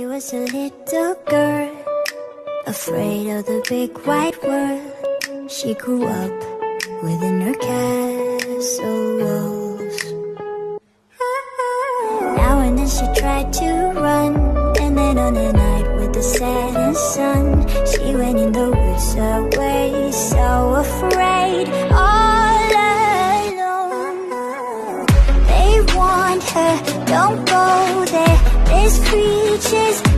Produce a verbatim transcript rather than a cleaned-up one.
was a little girl, afraid of the big white world. She grew up within her castle walls. Now and then she tried to run, and then on a night with the setting sun, she went in the woods away, so afraid, all alone. They warned her, don't go there, there's creatures